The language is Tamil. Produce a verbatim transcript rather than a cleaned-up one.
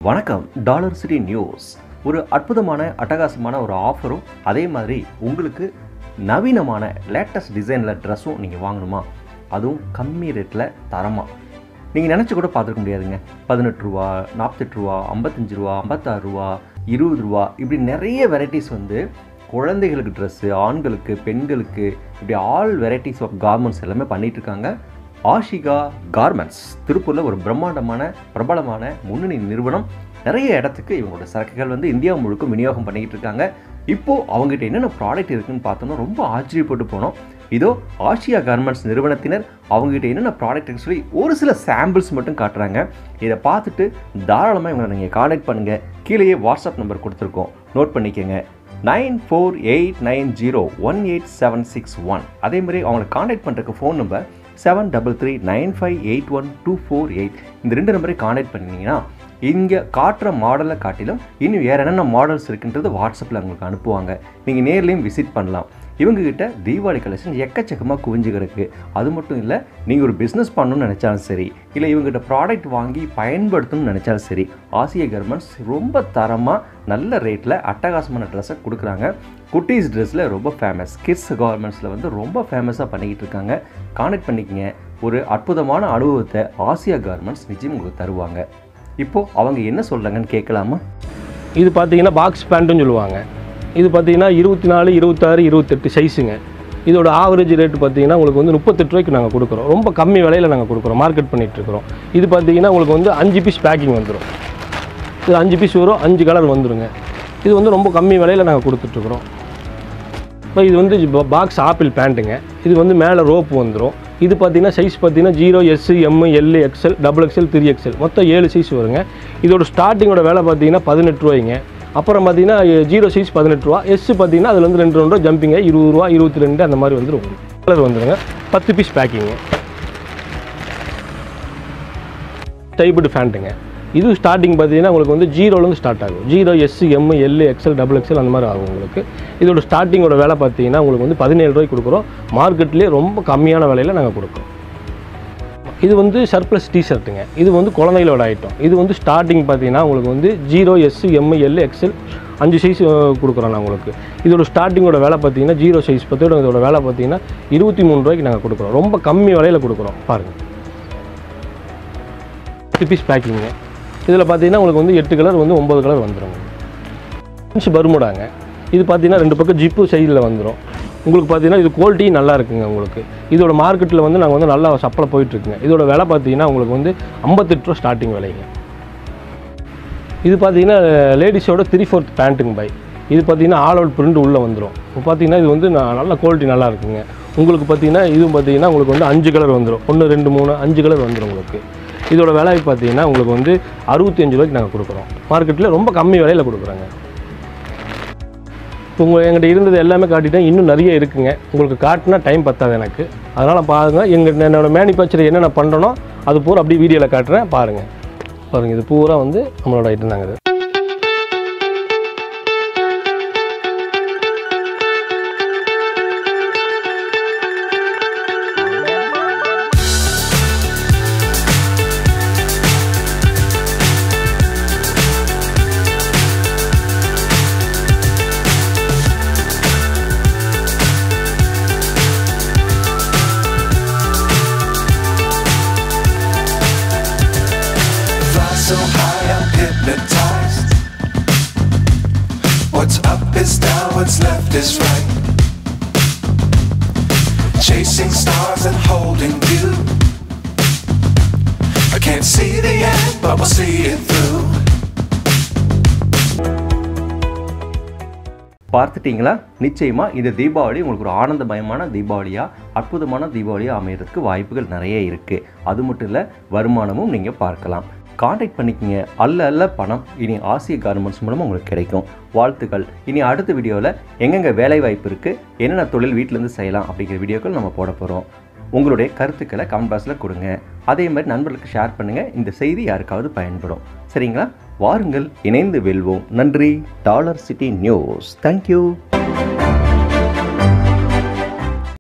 வணக்கம். Dollar City News. ஒரு அற்புதமான அட்டகாசமான ஒரு ஆஃபரும், அதே மாதிரி உங்களுக்கு நவீனமான லேட்டஸ்ட் டிசைனில் ட்ரெஸ்ஸும் நீங்கள் வாங்கணுமா, அதுவும் கம்மி ரேட்டில் தரமாக நீங்கள் நினச்சி கூட பார்த்துருக்க முடியாதுங்க. பதினெட்டு ரூபா, நாற்பத்தெட்டு ரூபா, ஐம்பத்தஞ்சு ரூபா, ஐம்பத்தாறு ரூபா, இருபது ரூபா, இப்படி நிறைய வெரைட்டிஸ் வந்து குழந்தைகளுக்கு ட்ரெஸ்ஸு, ஆண்களுக்கு, பெண்களுக்கு, இப்படி ஆல் வெரைட்டிஸ் ஆஃப் கார்மெண்ட்ஸ் எல்லாமே பண்ணிகிட்ருக்காங்க. ஆஷிகா கார்மெண்ட்ஸ் திருப்பூரில் ஒரு பிரம்மாண்டமான பிரபலமான முன்னணி நிறுவனம். நிறைய இடத்துக்கு இவங்களோட சரக்குகள் வந்து இந்தியா முழுக்க விநியோகம் பண்ணிக்கிட்டு இருக்காங்க. இப்போது அவங்ககிட்ட என்னென்ன ப்ராடக்ட் இருக்குதுன்னு பார்த்தோம்னா ரொம்ப ஆச்சரியப்பட்டு போனோம். இதோ ஆஷியா கார்மெண்ட்ஸ் நிறுவனத்தினர் அவங்ககிட்ட என்னென்ன ப்ராடக்ட் இருக்குன்னு சொல்லி ஒரு சில சாம்பிள்ஸ் மட்டும் காட்டுறாங்க. இதை பார்த்துட்டு தாராளமாக இவங்களை நீங்கள் கான்டாக்ட் பண்ணுங்கள். கீழேயே வாட்ஸ்அப் நம்பர் கொடுத்துருக்கோம், நோட் பண்ணிக்கோங்க. Nine four eight nine zero one eight seven six one. அதே மாதிரி அவங்களை கான்டாக்ட் பண்ணுறதுக்கு phone number seven double three nine five eight one two four eight. இந்த ரெண்டு நம்பரை கான்டாக்ட் பண்ணிங்கன்னா இங்கே காட்டுற மாடலை காட்டிலும் இன்னும் வேறு என்னென்ன மாடல்ஸ் இருக்குன்றது வாட்ஸ்அப்பில் உங்களுக்கு அனுப்புவாங்க. நீங்கள் நேர்லேயும் விசிட் பண்ணலாம். இவங்ககிட்ட தீபாவளி கலெக்ஷன் எக்கச்சக்கமாக குவிஞ்சு கிடக்கு. அது மட்டும் இல்லை, நீங்கள் ஒரு பிஸ்னஸ் பண்ணணும்னு நினச்சாலும் சரி, இல்லை இவங்ககிட்ட ப்ராடக்ட் வாங்கி பயன்படுத்தணும்னு நினச்சாலும் சரி, ஆசியா கார்மெண்ட்ஸ் ரொம்ப தரமாக நல்ல ரேட்டில் அட்டகாசமான ட்ரெஸ்ஸை கொடுக்குறாங்க. குட்டீஸ் ட்ரெஸ்ஸில் ரொம்ப ஃபேமஸ், கிட்ஸ் கார்மெண்ட்ஸில் வந்து ரொம்ப ஃபேமஸாக பண்ணிக்கிட்டு இருக்காங்க. கான்டாக்ட் பண்ணிக்கங்க. ஒரு அற்புதமான அனுபவத்தை ஆசியா கார்மெண்ட்ஸ் நிச்சயம் உங்களுக்கு தருவாங்க. இப்போது அவங்க என்ன சொல்கிறாங்கன்னு கேட்கலாமா? இது பார்த்தீங்கன்னா பாக்ஸ் பேண்ட்டுன்னு சொல்லுவாங்க. இது பார்த்தீங்கன்னா இருபத்தி நாலு இருபத்தாறு இருபத்தெட்டு சைஸுங்க. இதோட ஆவரேஜ் ரேட்டு பார்த்தீங்கன்னா உங்களுக்கு வந்து முப்பத்தெட்டு ரூபாய்க்கு நாங்கள் கொடுக்குறோம். ரொம்ப கம்மி விலையில் நாங்கள் கொடுக்குறோம், மார்க்கெட் பண்ணிகிட்ருக்குறோம். இது பார்த்தீங்கன்னா உங்களுக்கு வந்து அஞ்சு பீஸ் பேக்கிங் வந்துடும். இது அஞ்சு பீஸ் வரும், அஞ்சு கலர் வந்துடுங்க. இது வந்து ரொம்ப கம்மி விலையில் நாங்கள் கொடுத்துட்ருக்குறோம். இப்போ இது வந்து பாக்ஸ் ஆப்பிள் பேண்ட்டுங்க. இது வந்து மேலே ரோப் வந்துடும். இது பார்த்தீங்கன்னா சைஸ் பார்த்தீங்கன்னா zero, S, M, L, XL, double XL, three XL, மொத்தம் ஏழு சைஸ் வருங்க. இதோட ஸ்டார்டிங்கோட விலை பார்த்தீங்கன்னா பதினெட்டு ரூபாய்ங்க. அப்புறம் பார்த்தீங்கன்னா ஜீரோ சைஸ் பதினெட்டு ரூபா, எஸ் பார்த்தீங்கன்னா அதில் வந்து ரெண்டு ரெண்டு ரூபா ஜம்பிங்க, இருபது ரூபா, இருபத்தி ரெண்டு அந்த மாதிரி வந்துடும். கலர் வந்துடுங்க. பத்து பீஸ் பேக்கிங்க. டைப்டு பேண்ட்டுங்க. இது ஸ்டார்டிங் பார்த்தீங்கன்னா உங்களுக்கு வந்து ஜீரோலேருந்து ஸ்டார்ட் ஆகும். Zero, S, M, L, XL, double XL அந்த மாதிரி ஆகும் உங்களுக்கு. இதோட ஸ்டார்டிங்கோட விலை பார்த்தீங்கன்னா உங்களுக்கு வந்து பதினேழு ரூபாய்க்கு கொடுக்குறோம். மார்க்கெட்லேயே ரொம்ப கம்மியான விலையில் நாங்கள் கொடுக்குறோம். இது வந்து சர்ப்ளஸ் டிஷர்ட்டுங்க. இது வந்து குழந்தைகளோட ஐட்டம். இது வந்து ஸ்டார்டிங் பார்த்தீங்கன்னா உங்களுக்கு வந்து zero, S, M, L, XL அஞ்சு சைஸ் கொடுக்குறோம் நான் உங்களுக்கு. இதோட ஸ்டார்டிங்கோட விலை பார்த்தீங்கன்னா ஜீரோ சைஸ் பத்தோட இதோட விலை பார்த்தீங்கன்னா இருபத்தி மூணு ரூபாய்க்கு நாங்கள் கொடுக்குறோம். ரொம்ப கம்மி விலையில் கொடுக்குறோம். பாருங்கள், எட்டு பீஸ் பேக்கிங்க. இதில் பார்த்தீங்கன்னா உங்களுக்கு வந்து எட்டு கலர் வந்து ஒம்பது கலர் வந்துடும். இன்ச்சு பருமுடாங்க. இது பார்த்தீங்கன்னா ரெண்டு பக்கம் ஜிப்பு சைடில் வந்துடும். உங்களுக்கு பார்த்தீங்கன்னா இது குவாலிட்டி நல்லா இருக்குங்க. உங்களுக்கு இதோட மார்க்கெட்டில் வந்து நாங்கள் வந்து நல்லா சப்ளை போயிட்டுருக்குங்க. இதோட விலை பார்த்தீங்கன்னா உங்களுக்கு வந்து ஐம்பத்தெட்டு ரூபா ஸ்டார்டிங் விலைங்க. இது பார்த்தீங்கன்னா லேடிஸோட த்ரீ ஃபோர்த் பேண்ட்டுங்க பை. இது பார்த்தீங்கன்னா ஆல் அவுட் பிரிண்ட் உள்ளே வந்துடும். இப்போ பார்த்தீங்கன்னா இது வந்து நல்ல குவாலிட்டி நல்லா இருக்குங்க. உங்களுக்கு பார்த்தீங்கன்னா இதுவும் பார்த்தீங்கன்னா உங்களுக்கு வந்து அஞ்சு கலர் வந்துடும். ஒன்று, ரெண்டு, மூணு, அஞ்சு கலர் வந்துடும் உங்களுக்கு. இதோட விலை பார்த்தீங்கன்னா உங்களுக்கு வந்து அறுபத்தி அஞ்சு ரூபாய்க்கு நாங்கள் கொடுக்குறோம். மார்க்கெட்டில் ரொம்ப கம்மி விலையில் கொடுக்குறாங்க. இப்போ உங்கள் எங்கிட்ட இருந்தது எல்லாமே காட்டிட்டேன். இன்னும் நிறைய இருக்குங்க. உங்களுக்கு காட்டினா டைம் பத்தாது எனக்கு. அதனால் பாருங்கள், எங்கள் என்னோடய மேனுஃபேக்சர் என்னென்ன பண்ணுறனோ அது பூரா அப்படியே வீடியோவில் காட்டுறேன். பாருங்கள் பாருங்கள் இது பூரா வந்து நம்மளோட ஐட்டம் தாங்க. இது so high I'm hypnotized. What's up is down, what's left is right. Chasing stars and holding you. I can't see the end, but we'll see it through. பார்த்துட்டிங்களா? நிச்சயமாக இந்த தீபாவளி உங்களுக்கு ஒரு ஆனந்தமயமான தீபாவளியாக, அற்புதமான தீபாவளியாக அமைகிறதுக்கு வாய்ப்புகள் நிறைய இருக்குது. அது மட்டும் இல்லை, வருமானமும் நீங்கள் பார்க்கலாம். கான்டாக்ட் பண்ணிக்கங்க. அல்ல அல்ல பணம் இனி ஆசியா கார்மெண்ட்ஸ் மூலமாக உங்களுக்கு கிடைக்கும். வாழ்த்துக்கள். இனி அடுத்த வீடியோவில் எங்கெங்கே வேலை வாய்ப்பு இருக்குது, என்னென்ன தொழில் வீட்டிலேருந்து செய்யலாம் அப்படிங்கிற வீடியோக்கள் நம்ம போட போகிறோம். உங்களுடைய கருத்துக்களை கமெண்ட் பாக்ஸில் கொடுங்க. அதே மாதிரி நண்பர்களுக்கு ஷேர் பண்ணுங்கள். இந்த செய்தி யாருக்காவது பயன்படும். சரிங்களா? வாருங்கள், இணைந்து வெல்வோம். நன்றி. Dollar City News. தேங்க்யூ.